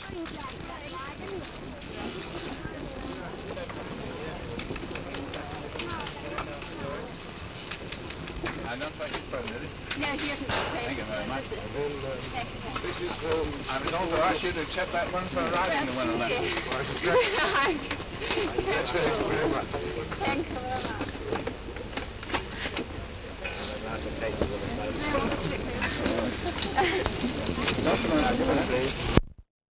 I don't take his phone, did he? No, he doesn't pay. Thank you very much. This is I was also asked you to accept that one for riding the winner then. Thank you very much. Thank you very much. That's